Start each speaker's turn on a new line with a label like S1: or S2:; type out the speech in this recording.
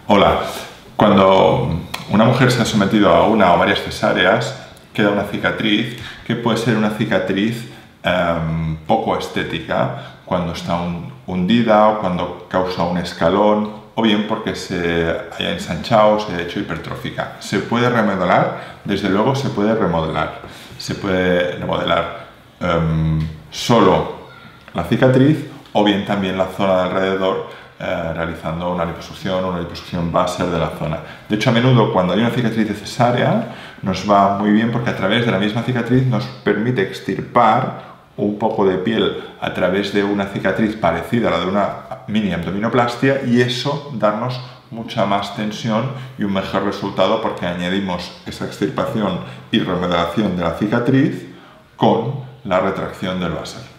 S1: Hola, cuando una mujer se ha sometido a una o varias cesáreas, queda una cicatriz que puede ser una cicatriz poco estética cuando está hundida o cuando causa un escalón o bien porque se haya ensanchado o se haya hecho hipertrófica. ¿Se puede remodelar? Desde luego se puede remodelar. Se puede remodelar solo la cicatriz o bien también la zona de alrededor realizando una liposucción láser de la zona. De hecho, a menudo cuando hay una cicatriz de cesárea nos va muy bien porque a través de la misma cicatriz nos permite extirpar un poco de piel a través de una cicatriz parecida a la de una mini abdominoplastia y eso darnos mucha más tensión y un mejor resultado porque añadimos esa extirpación y remodelación de la cicatriz con la retracción del láser.